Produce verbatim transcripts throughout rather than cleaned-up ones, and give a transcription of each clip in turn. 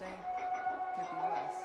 interesting. Could be worse.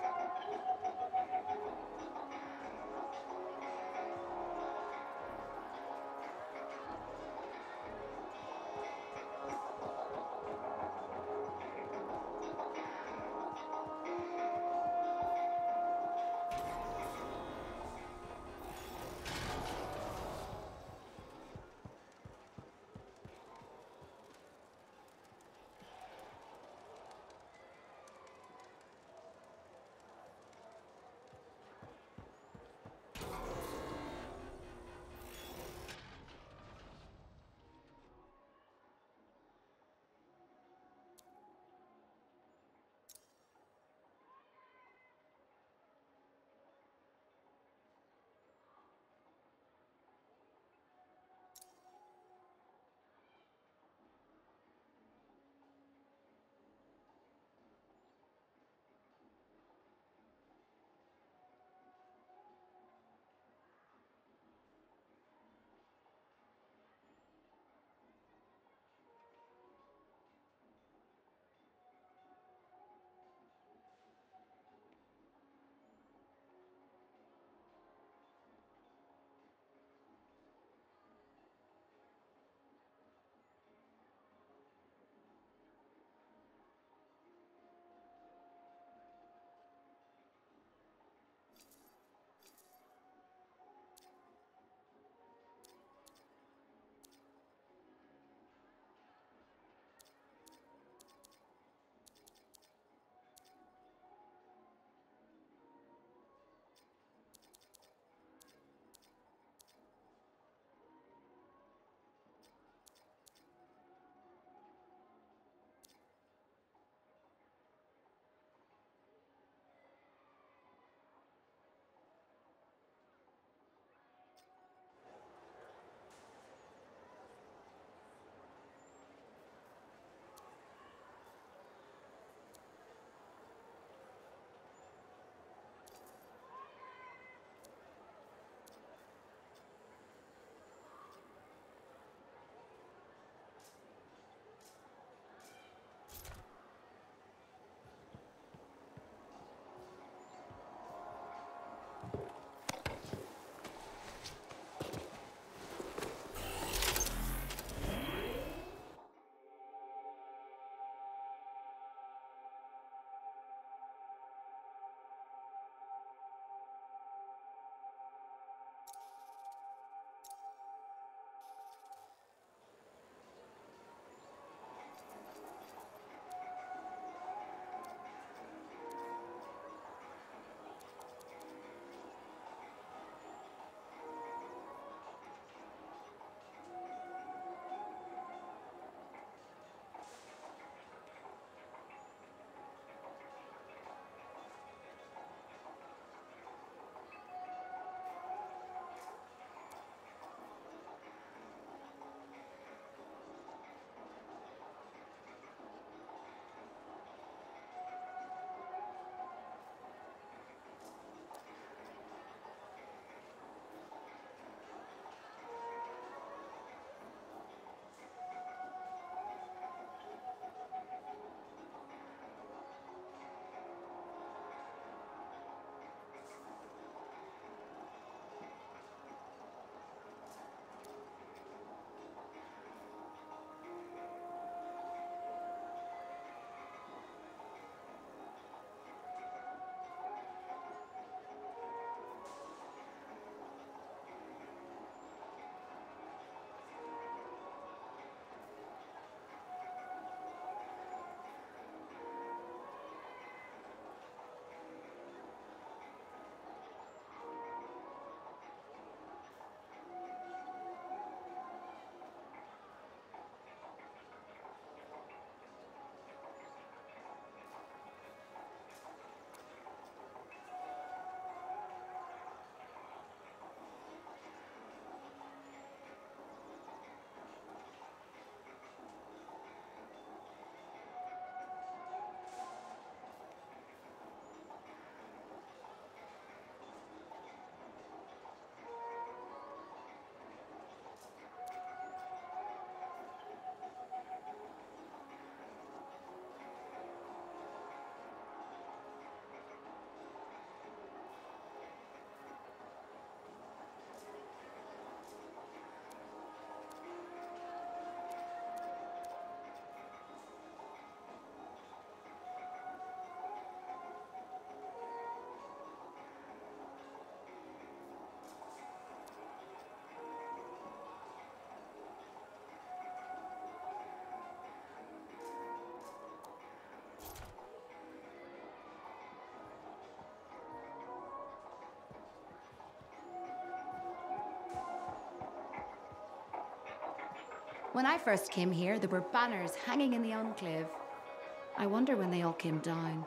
When I first came here, there were banners hanging in the enclave. I wonder when they all came down.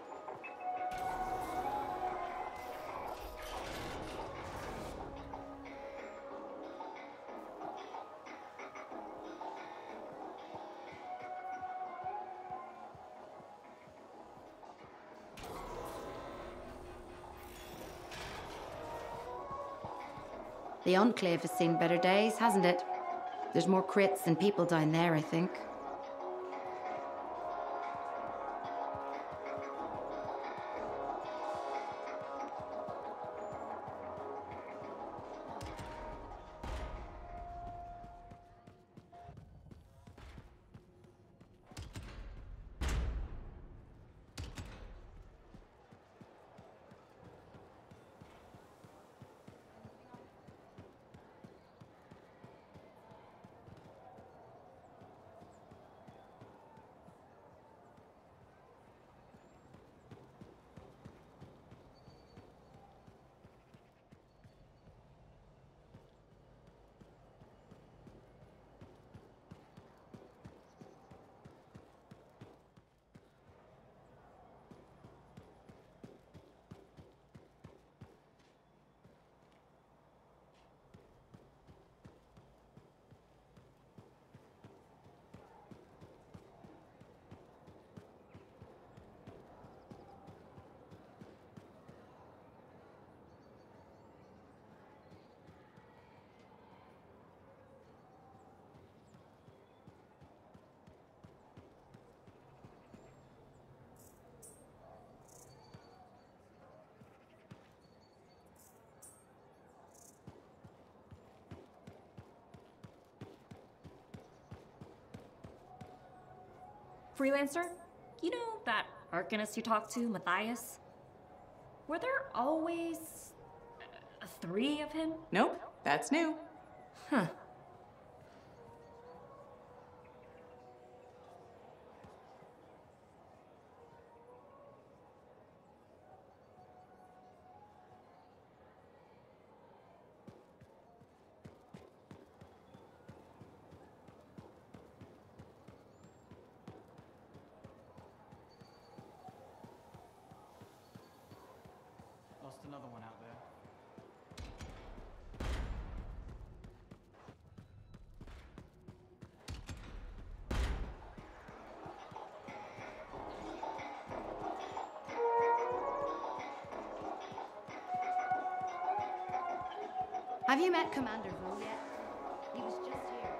The Enclave has seen better days, hasn't it? There's more crits than people down there, I think. Freelancer? You know that arcanist you talked to, Matthias? Were there always uh, three of him? Nope, that's new. Huh. Lost another one out there. Have you met Commander Vole yet? He was just here.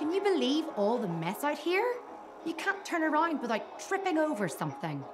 Can you believe all the mess out here? You can't turn around without tripping over something.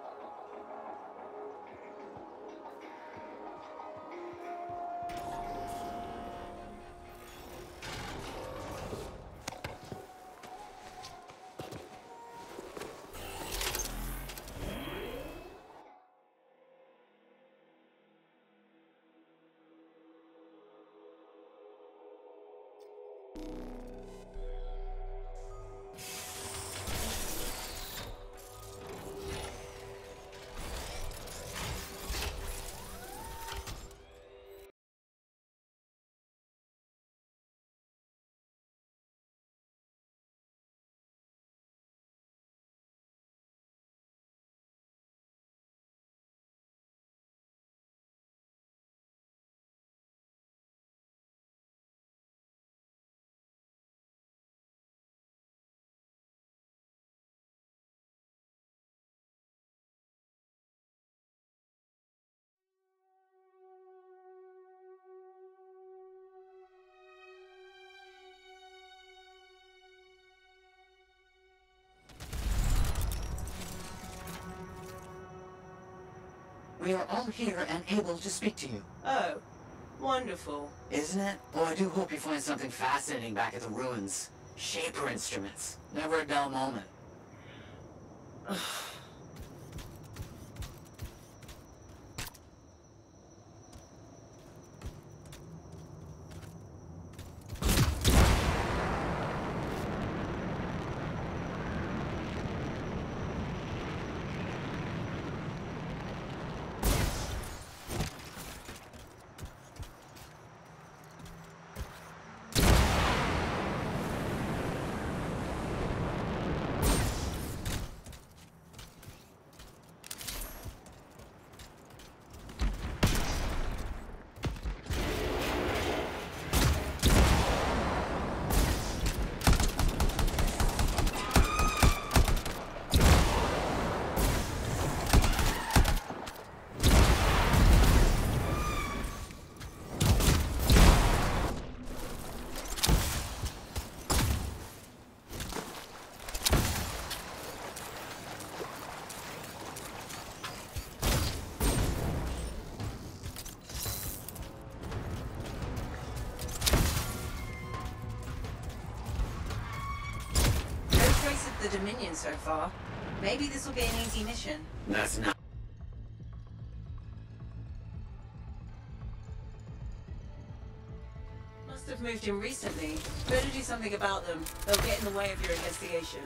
We are all here and able to speak to you. Oh, wonderful. Isn't it? Well, I do hope you find something fascinating back at the ruins. Shaper instruments. Never a dull moment. The Dominion so far. Maybe this will be an easy mission. That's not... Must have moved in recently. Better do something about them. They'll get in the way of your investigation.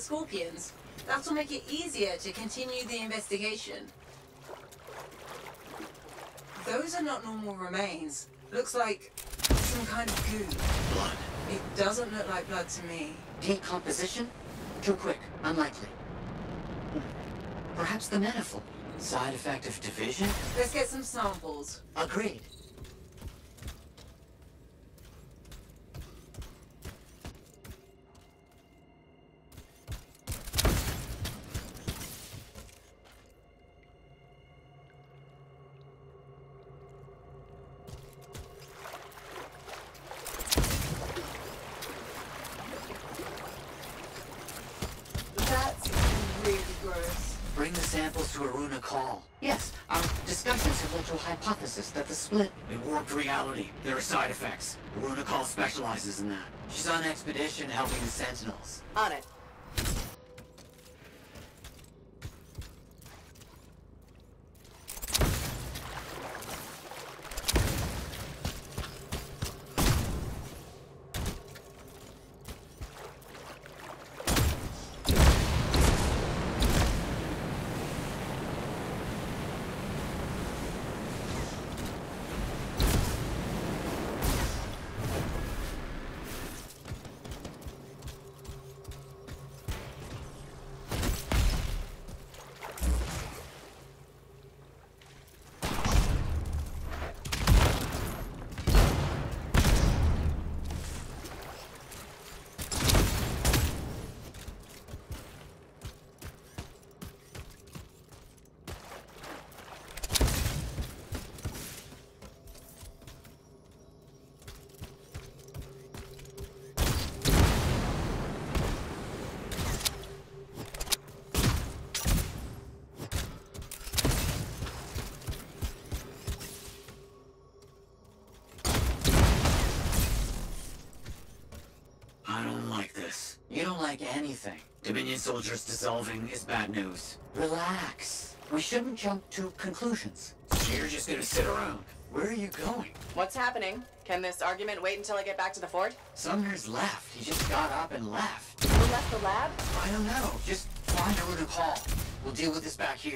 scorpions. That'll make it easier to continue the investigation. Those are not normal remains. Looks like some kind of goo. Blood. It doesn't look like blood to me. Decomposition? Too quick. Unlikely. Perhaps the manifold. Side effect of division? Let's get some samples. Agreed. That's really gross. Bring the samples to Aruna Call. Yes, our discussions have led to a hypothesis that the split... It warped reality. There are side effects. Aruna Call specializes in that. She's on expedition helping the Sentinels. On it. I don't like this. You don't like anything. Dominion soldiers dissolving is bad news. Relax. We shouldn't jump to conclusions. So you're just gonna sit around. Where are you going? What's happening? Can this argument wait until I get back to the fort? Sumner's left. He just got up and left. Who left the lab? I don't know. Just find a route to call. We'll deal with this back here.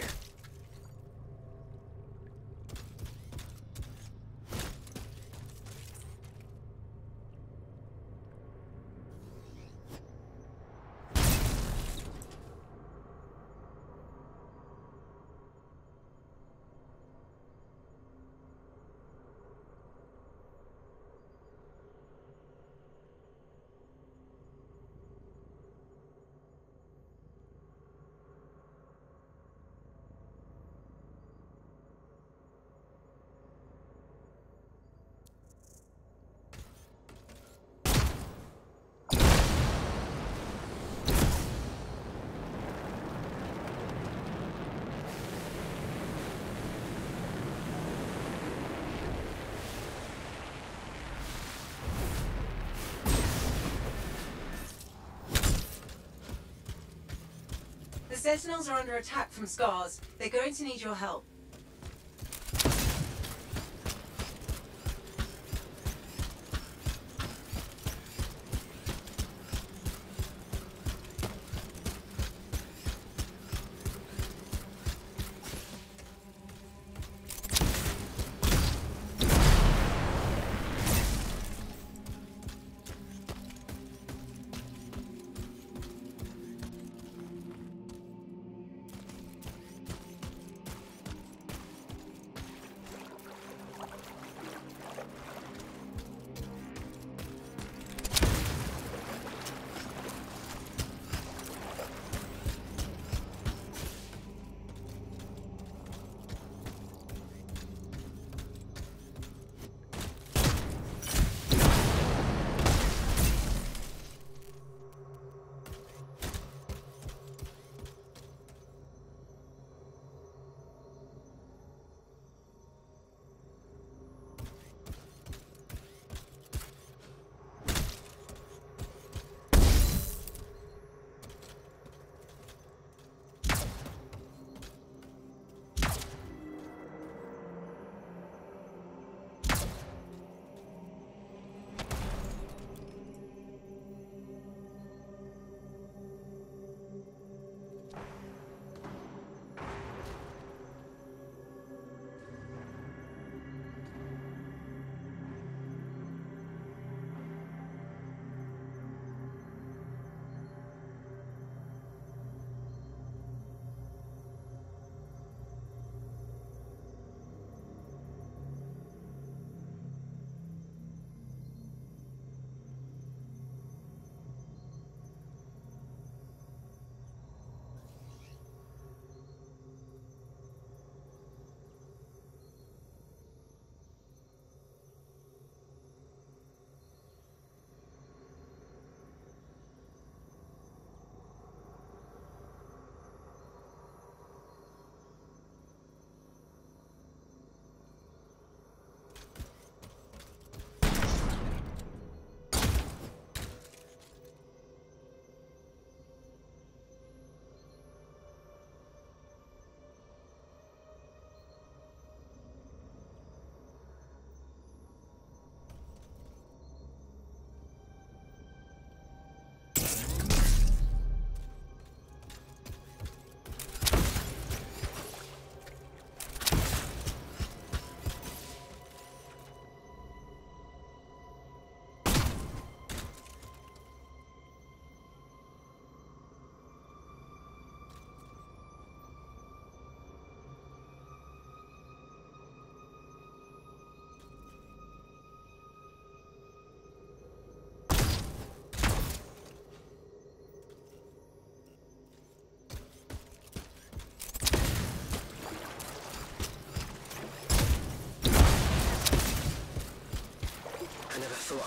The Sentinels are under attack from scars. They're going to need your help.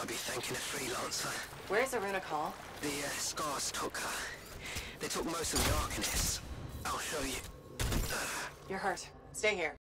be thanking a freelancer. Where's Aruna Call? The uh, Scars took her. They took most of the Arcanists. I'll show you. You're hurt. Stay here.